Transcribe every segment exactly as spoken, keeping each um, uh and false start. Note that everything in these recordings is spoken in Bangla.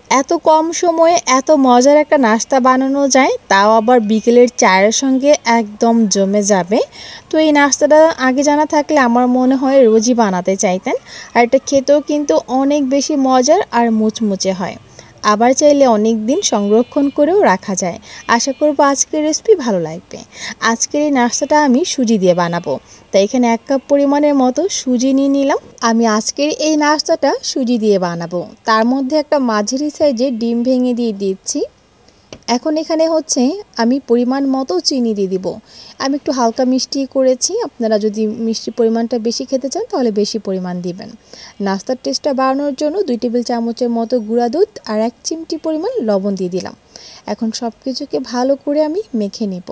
এত কম সময়ে এত মজার একটা নাস্তা বানানো যায়, তাও আবার বিকেলের চায়ের সঙ্গে একদম জমে যাবে। তো এই নাস্তাটা আগে জানা থাকলে আমার মনে হয় রোজই বানাতে চাইতেন। আর এটা খেতেও কিন্তু অনেক বেশি মজার আর মুচমুচে হয়। আবার চাইলে অনেক দিন সংরক্ষণ করেও রাখা যায়। আশা করব আজকের রেসিপি ভালো লাগবে। আজকের এই নাস্তাটা আমি সুজি দিয়ে বানাবো, তাই এখানে এক কাপ পরিমাণের মতো সুজি নিয়ে নিলাম। আমি আজকের এই নাস্তাটা সুজি দিয়ে বানাবো। তার মধ্যে একটা মাঝারি সাইজের ডিম ভেঙে দিয়ে দিচ্ছি। এখন এখানে হচ্ছে আমি পরিমাণ মতো চিনি দিয়ে দিব। আমি একটু হালকা মিষ্টি করেছি, আপনারা যদি মিষ্টির পরিমাণটা বেশি খেতে চান তাহলে বেশি পরিমাণ দিবেন। নাস্তার টেস্টটা বাড়ানোর জন্য দুই টেবিল চামচের মতো গুঁড়া দুধ আর এক চিমটি পরিমাণ লবণ দিয়ে দিলাম। এখন সব কিছুকে ভালো করে আমি মেখে নিব।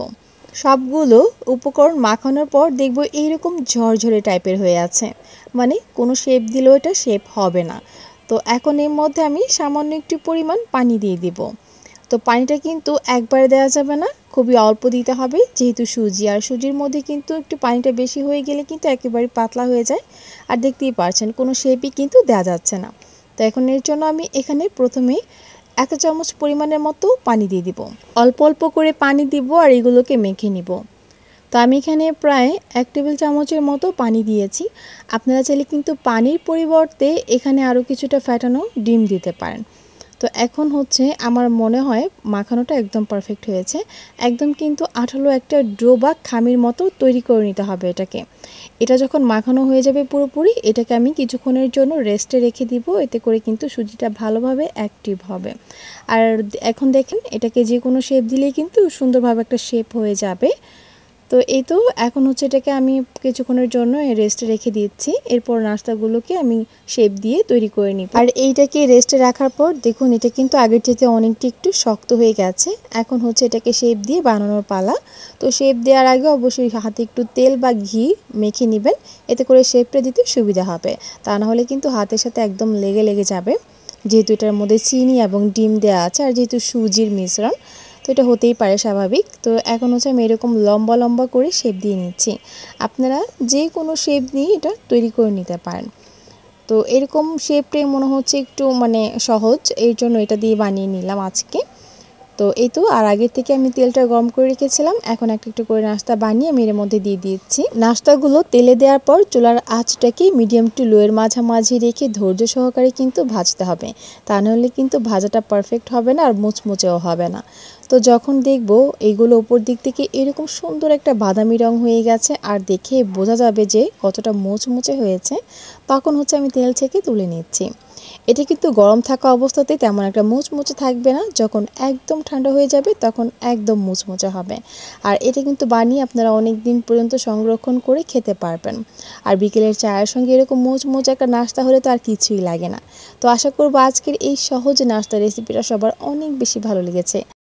সবগুলো উপকরণ মাখানোর পর দেখব এইরকম ঝরঝরে টাইপের হয়ে আছে, মানে কোনো শেপ দিলেও এটা শেপ হবে না। তো এখন এর মধ্যে আমি সামান্য একটু পরিমাণ পানি দিয়ে দিব। তো পানিটা কিন্তু একবারে দেওয়া যাবে না, খুবই অল্প দিতে হবে, যেহেতু সুজি আর সুজির মধ্যে কিন্তু একটু পানিটা বেশি হয়ে গেলে কিন্তু একেবারে পাতলা হয়ে যায়। আর দেখতেই পারছেন কোনো শেপই কিন্তু দেওয়া যাচ্ছে না। তো এখন এর জন্য আমি এখানে প্রথমে এক চামচ পরিমাণের মতো পানি দিয়ে দিব। অল্প অল্প করে পানি দিব আর এগুলোকে মেখে নিব। তো আমি এখানে প্রায় এক টেবিল চামচের মতো পানি দিয়েছি। আপনারা চাইলে কিন্তু পানির পরিবর্তে এখানে আরও কিছুটা ফ্যাটানো ডিম দিতে পারেন। তো এখন হচ্ছে আমার মনে হয় মাখানোটা একদম পারফেক্ট হয়েছে। একদম কিন্তু আঠালো একটা ডো বা খামির মতো তৈরি করে নিতে হবে এটাকে। এটা যখন মাখানো হয়ে যাবে পুরোপুরি, এটাকে আমি কিছুক্ষণের জন্য রেস্টে রেখে দিব। এতে করে কিন্তু সুজিটা ভালোভাবে অ্যাক্টিভ হবে। আর এখন দেখেন এটাকে যে কোনো শেপ দিলেই কিন্তু সুন্দরভাবে একটা শেপ হয়ে যাবে। তো এই তো এখন হচ্ছে এটাকে আমি কিছুক্ষণের জন্য রেস্টে রেখে দিচ্ছি। এরপর নাস্তাগুলোকে আমি শেপ দিয়ে তৈরি করে নিব। আর এইটাকে রেস্টে রাখার পর দেখুন এটা কিন্তু আগের থেকে অনেকটা একটু শক্ত হয়ে গেছে। এখন হচ্ছে এটাকে শেপ দিয়ে বানানোর পালা। তো শেপ দেওয়ার আগে অবশ্যই হাতে একটু তেল বা ঘি মেখে নেবেন, এতে করে শেপটা দিতে সুবিধা হবে। তা না হলে কিন্তু হাতের সাথে একদম লেগে লেগে যাবে, যেহেতু এটার মধ্যে চিনি এবং ডিম দেওয়া আছে আর যেহেতু সুজির মিশ্রণ, তো এটা হতেই পারে স্বাভাবিক। তো এখন হচ্ছে আমি এরকম লম্বা লম্বা করে শেপ দিয়ে নিচ্ছি। আপনারা যে কোনো শেপ নিয়ে এটা তৈরি করে নিতে পারেন। তো এরকম শেপটাই মনে হচ্ছে একটু মানে সহজ, এর জন্য এটা দিয়ে বানিয়ে নিলাম আজকে। তো এই তো আর আগের থেকে আমি তেলটা গরম করে রেখেছিলাম। এখন একটা একটু করে নাস্তা বানিয়ে আমি এর মধ্যে দিয়ে দিচ্ছি। নাস্তাগুলো তেলে দেওয়ার পর চুলার আঁচটাকে মিডিয়াম টু লোয়ের মাঝামাঝি রেখে ধৈর্য সহকারে কিন্তু ভাজতে হবে। তা নাহলে কিন্তু ভাজাটা পারফেক্ট হবে না আর মুচমুচেও হবে না। তো যখন দেখব এইগুলো উপর দিক থেকে এরকম সুন্দর একটা বাদামি রং হয়ে গেছে আর দেখে বোঝা যাবে যে কতটা মুচমুচে হয়েছে, তখন হচ্ছে আমি তেল থেকে তুলে নিচ্ছি। এটা কিন্তু গরম থাকা অবস্থাতে তেমন একটা মুচমুচে থাকবে না, যখন একদম ঠান্ডা হয়ে যাবে তখন একদম মুচমুচে হবে। আর এটা কিন্তু বানিয়ে আপনারা অনেক দিন পর্যন্ত সংরক্ষণ করে খেতে পারবেন। আর বিকেলের চায়ের সঙ্গে এরকম মুচমুচে একটা নাস্তা হলে তো আর কিছুই লাগে না। তো আশা করব আজকের এই সহজ নাস্তা রেসিপিটা সবার অনেক বেশি ভালো লেগেছে।